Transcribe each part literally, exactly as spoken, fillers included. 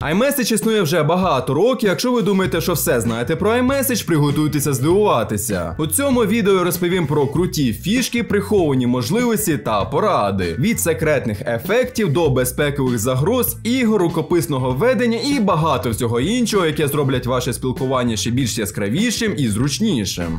iMessage існує вже багато років. Якщо ви думаєте, що все знаєте про iMessage, приготуйтеся здивуватися. У цьому відео я розповім про круті фішки, приховані можливості та поради. Від секретних ефектів до безпекових загроз, ігор, рукописного ведення і багато всього іншого, яке зроблять ваше спілкування ще більш яскравішим і зручнішим.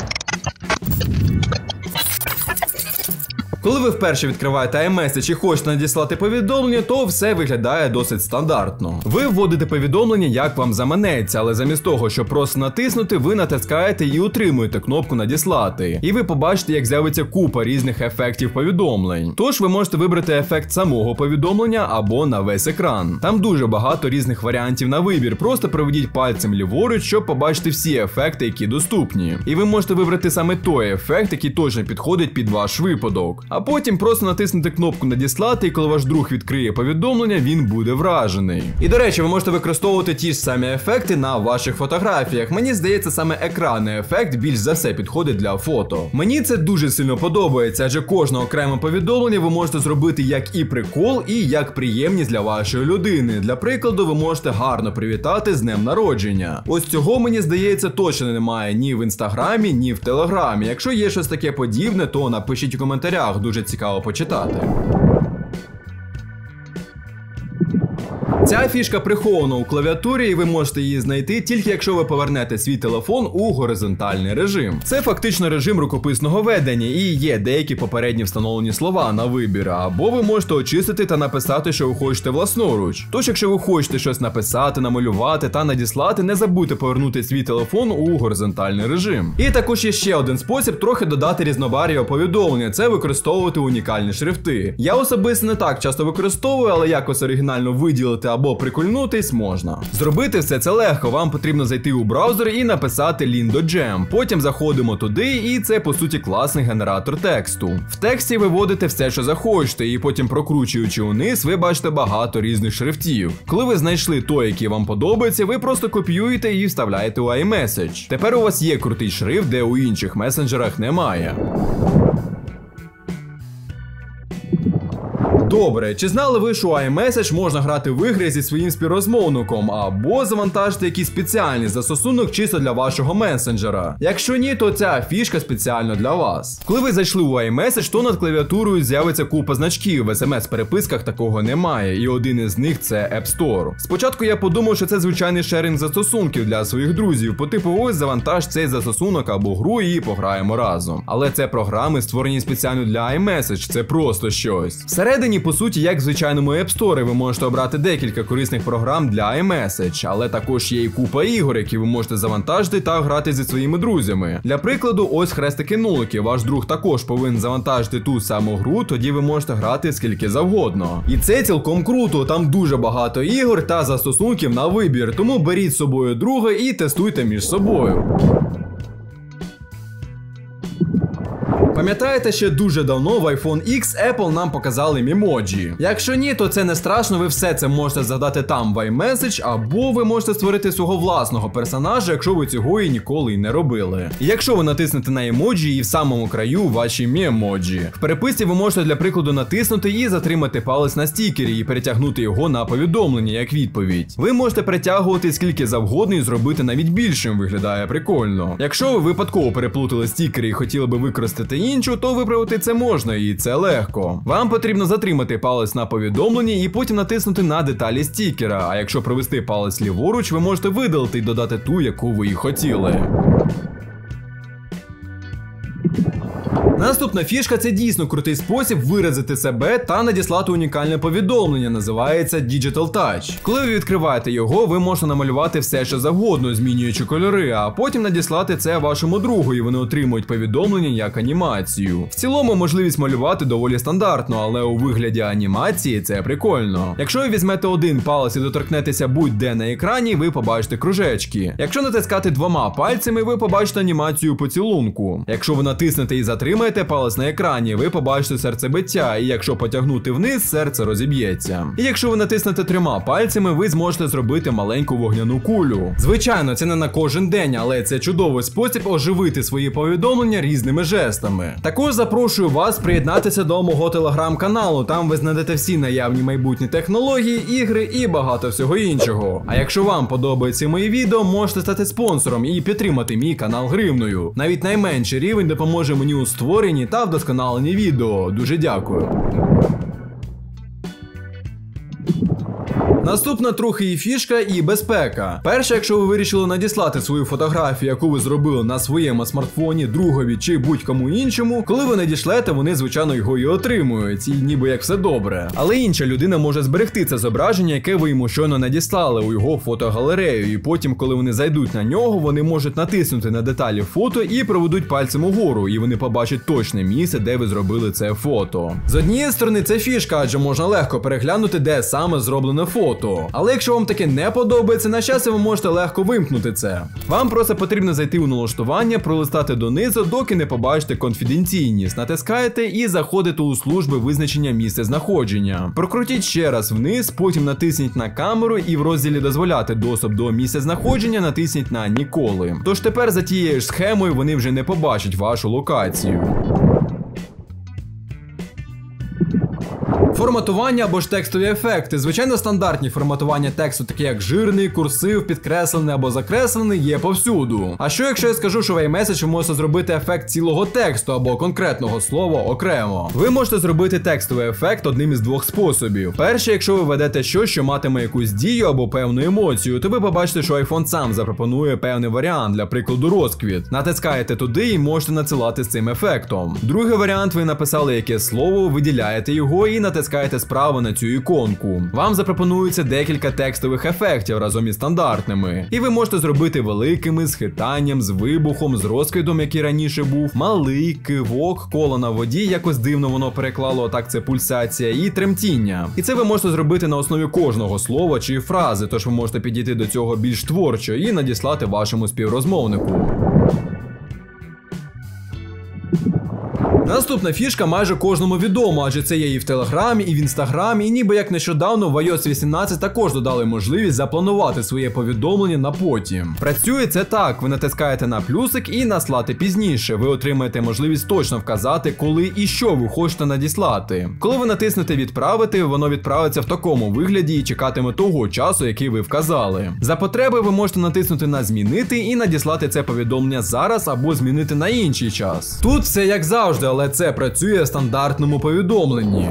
Коли ви вперше відкриваєте iMessage і хочете надіслати повідомлення, то все виглядає досить стандартно. Ви вводите повідомлення, як вам заманеться, але замість того, щоб просто натиснути, ви натискаєте і утримуєте кнопку надіслати. І ви побачите, як з'явиться купа різних ефектів повідомлень. Тож ви можете вибрати ефект самого повідомлення або на весь екран. Там дуже багато різних варіантів на вибір, просто проведіть пальцем ліворуч, щоб побачити всі ефекти, які доступні. І ви можете вибрати саме той ефект, який точно підходить під ваш випадок. А потім просто натиснути кнопку надіслати, і коли ваш друг відкриє повідомлення, він буде вражений. І до речі, ви можете використовувати ті ж самі ефекти на ваших фотографіях. Мені здається, саме екранний ефект більш за все підходить для фото. Мені це дуже сильно подобається, адже кожне окреме повідомлення ви можете зробити як і прикол, і як приємність для вашої людини. Для прикладу, ви можете гарно привітати з днем народження. Ось цього, мені здається, точно немає ні в інстаграмі, ні в телеграмі. Якщо є щось таке подібне, то напишіть у коментарях. Дуже цікаво почитати. Ця фішка прихована у клавіатурі, і ви можете її знайти тільки якщо ви повернете свій телефон у горизонтальний режим. Це фактично режим рукописного ведення, і є деякі попередні встановлені слова на вибір, або ви можете очистити та написати, що ви хочете власноруч. Тож, якщо ви хочете щось написати, намалювати та надіслати, не забудьте повернути свій телефон у горизонтальний режим. І також є ще один спосіб трохи додати різнобарв'я повідомлення – це використовувати унікальні шрифти. Я особисто не так часто використовую, але якось оригінально виділити або прикольнутись можна. Зробити все це легко, вам потрібно зайти у браузер і написати Lindo Jam. Потім заходимо туди, і це по суті класний генератор тексту. В тексті ви вводите все, що захочете, і потім, прокручуючи униз, ви бачите багато різних шрифтів. Коли ви знайшли той, який вам подобається, ви просто копіюєте і вставляєте у iMessage. Тепер у вас є крутий шрифт, де у інших месенджерах немає. Добре, чи знали ви, що у iMessage можна грати в ігри зі своїм співрозмовником, або завантажити якийсь спеціальний застосунок чисто для вашого месенджера? Якщо ні, то ця фішка спеціально для вас. Коли ви зайшли у iMessage, то над клавіатурою з'явиться купа значків, в смс-переписках такого немає, і один із них це App Store. Спочатку я подумав, що це звичайний шеринг застосунків для своїх друзів, по типу ось завантаж цей застосунок або гру і пограємо разом. Але це програми, створені спеціально для iMessage, це просто щось. Всередині, по суті, як в звичайному App Store, ви можете обрати декілька корисних програм для iMessage, але також є і купа ігор, які ви можете завантажити та грати зі своїми друзями. Для прикладу, ось хрестики-нулики, ваш друг також повинен завантажити ту саму гру, тоді ви можете грати скільки завгодно. І це цілком круто, там дуже багато ігор та застосунків на вибір, тому беріть з собою друга і тестуйте між собою. Пам'ятаєте, ще дуже давно в айфон ікс Apple нам показали мемоджі? Якщо ні, то це не страшно, ви все це можете задати там в iMessage, або ви можете створити свого власного персонажа, якщо ви цього і ніколи й не робили. І якщо ви натиснете на емоджі і в самому краю ваші мемоджі. В переписці ви можете для прикладу натиснути і затримати палець на стікері і перетягнути його на повідомлення як відповідь. Ви можете перетягувати скільки завгодно і зробити навіть більшим, виглядає прикольно. Якщо ви випадково переплутали стікери і хотіли би використати іншу, то виправити це можна, і це легко. Вам потрібно затримати палець на повідомленні і потім натиснути на деталі стікера, а якщо провести палець ліворуч, ви можете видалити і додати ту, яку ви і хотіли. Наступна фішка – це дійсно крутий спосіб виразити себе та надіслати унікальне повідомлення, називається Digital Touch. Коли ви відкриваєте його, ви можете намалювати все, що завгодно, змінюючи кольори, а потім надіслати це вашому другу, і вони отримують повідомлення як анімацію. В цілому можливість малювати доволі стандартно, але у вигляді анімації це прикольно. Якщо ви візьмете один палець і доторкнетеся будь-де на екрані, ви побачите кружечки. Якщо натискати двома пальцями, ви побачите анімацію поцілунку. Якщо ви натиснете і затримаєте Потримаєте палець на екрані, ви побачите серцебиття, і якщо потягнути вниз, серце розіб'ється. І якщо ви натиснете трьома пальцями, ви зможете зробити маленьку вогняну кулю. Звичайно, це не на кожен день, але це чудовий спосіб оживити свої повідомлення різними жестами. Також запрошую вас приєднатися до мого телеграм-каналу, там ви знайдете всі наявні майбутні технології, ігри і багато всього іншого. А якщо вам подобаються мої відео, можете стати спонсором і підтримати мій канал гривнею. Навіть найменший рівень допоможе мені у створенні та вдосконаленні відео. Дуже дякую. Наступна трохи і фішка, і безпека. Перше, якщо ви вирішили надіслати свою фотографію, яку ви зробили на своєму смартфоні, другові чи будь-кому іншому, коли ви надішлете, вони, звичайно, його і отримують, і ніби як все добре. Але інша людина може зберегти це зображення, яке ви йому щойно надіслали у його фотогалерею, і потім, коли вони зайдуть на нього, вони можуть натиснути на деталі фото і проведуть пальцем угору, і вони побачать точне місце, де ви зробили це фото. З однієї сторони, це фішка, адже можна легко переглянути, де саме зроблене фото. Але якщо вам таке не подобається, на щастя ви можете легко вимкнути це. Вам просто потрібно зайти у налаштування, пролистати донизу, доки не побачите конфіденційність. Натискаєте і заходите у служби визначення місця знаходження. Прокрутіть ще раз вниз, потім натисніть на камеру і в розділі «Дозволяти доступ до місця знаходження» натисніть на «Ніколи». Тож тепер за тією ж схемою вони вже не побачать вашу локацію. Форматування або ж текстові ефекти. Звичайно, стандартні форматування тексту, такі як жирний, курсив, підкреслений або закреслений, є повсюду. А що якщо я скажу, що в iMessage ви можете зробити ефект цілого тексту або конкретного слова окремо? Ви можете зробити текстовий ефект одним із двох способів. Перше, якщо ви ведете щось, що матиме якусь дію або певну емоцію, то ви побачите, що iPhone сам запропонує певний варіант, для прикладу розквіт. Натискаєте туди і можете надсилати з цим ефектом. Другий варіант, ви написали якесь слово, виділяєте його і натискаєте Натискаєте справа на цю іконку. Вам запропонується декілька текстових ефектів разом із стандартними. І ви можете зробити великими, з хитанням, з вибухом, з розкидом, який раніше був, малий, кивок, коло на воді, якось дивно воно переклало, так це пульсація, і тремтіння. І це ви можете зробити на основі кожного слова чи фрази, тож ви можете підійти до цього більш творчо і надіслати вашому співрозмовнику. Наступна фішка майже кожному відома, адже це є і в Телеграмі, і в Інстаграмі, і ніби як нещодавно в ай о ес вісімнадцять також додали можливість запланувати своє повідомлення на потім. Працює це так, ви натискаєте на плюсик і наслати пізніше, ви отримаєте можливість точно вказати, коли і що ви хочете надіслати. Коли ви натиснете відправити, воно відправиться в такому вигляді і чекатиме того часу, який ви вказали. За потреби ви можете натиснути на змінити і надіслати це повідомлення зараз або змінити на інший час. Тут все як завжди, але це працює в стандартному повідомленні.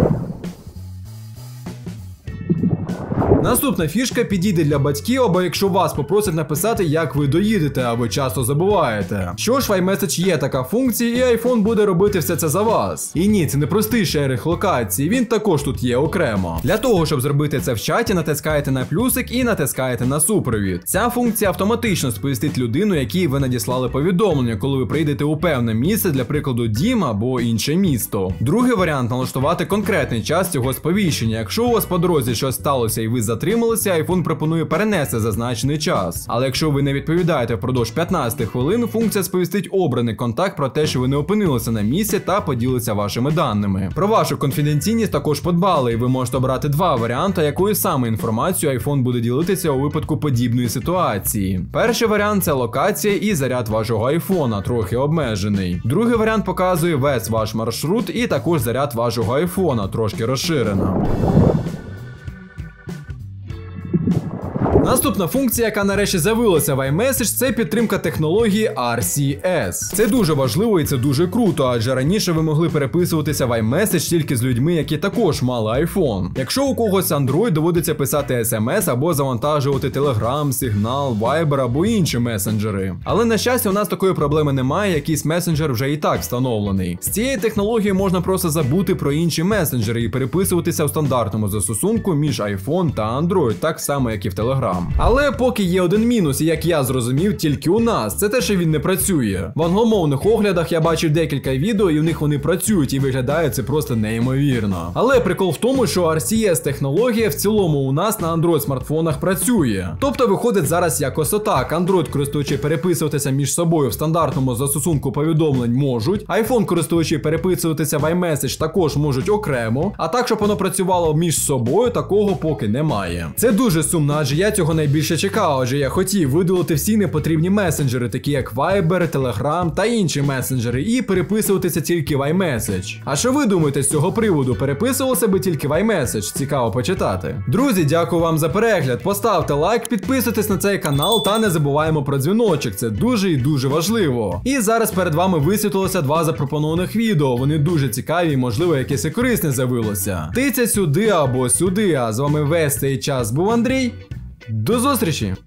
Наступна фішка підійде для батьків, або якщо вас попросять написати, як ви доїдете, а ви часто забуваєте. Що ж, в iMessage є така функція, і iPhone буде робити все це за вас. І ні, це не простий шеринг локації, він також тут є окремо. Для того, щоб зробити це в чаті, натискаєте на плюсик і натискаєте на супровід. Ця функція автоматично сповістить людину, якій ви надіслали повідомлення, коли ви прийдете у певне місце, для прикладу дім або інше місто. Другий варіант – налаштувати конкретний час цього сповіщення. Якщо у вас по дорозі щось сталося і ви затрималися, iPhone пропонує перенести зазначений час. Але якщо ви не відповідаєте впродовж п'ятнадцяти хвилин, функція сповістить обраний контакт про те, що ви не опинилися на місці та поділиться вашими даними. Про вашу конфіденційність також подбали, і ви можете обрати два варіанти, якою саме інформацією iPhone буде ділитися у випадку подібної ситуації. Перший варіант – це локація і заряд вашого айфона, трохи обмежений. Другий варіант показує весь ваш маршрут і також заряд вашого айфона, трошки розширено. Наступна функція, яка нарешті з'явилася в iMessage, це підтримка технології ар сі ес. Це дуже важливо і це дуже круто, адже раніше ви могли переписуватися в iMessage тільки з людьми, які також мали iPhone. Якщо у когось Android, доводиться писати ес ем ес або завантажувати Telegram, Signal, Viber або інші месенджери. Але на щастя, у нас такої проблеми немає, якийсь месенджер вже і так встановлений. З цією технологією можна просто забути про інші месенджери і переписуватися в стандартному застосунку між iPhone та Android, так само як і в Telegram. Telegram. Але поки є один мінус, і як я зрозумів, тільки у нас, це те, що він не працює. В англомовних оглядах я бачив декілька відео, і в них вони працюють, і виглядає це просто неймовірно. Але прикол в тому, що ар сі ес технологія в цілому у нас на Android смартфонах працює. Тобто виходить зараз якось отак. Android користувачі переписуватися між собою в стандартному застосунку повідомлень можуть, iPhone користувачі переписуватися в iMessage також можуть окремо, а так, щоб воно працювало між собою, такого поки немає. Це дуже сумно, адже я цього найбільше чекав, адже я хотів видалити всі непотрібні месенджери, такі як Viber, Telegram та інші месенджери, і переписуватися тільки в iMessage. А що ви думаєте з цього приводу? Переписувалися би тільки в iMessage? Цікаво почитати. Друзі, дякую вам за перегляд. Поставте лайк, підписуйтесь на цей канал та не забуваємо про дзвіночок. Це дуже і дуже важливо. І зараз перед вами висвітлилося два запропонованих відео. Вони дуже цікаві і, можливо, якесь і корисне з'явилося. Тиця сюди або сюди. А з вами весь цей час був Андрій. До зустрічі!